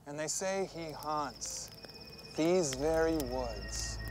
And they say he haunts these very woods.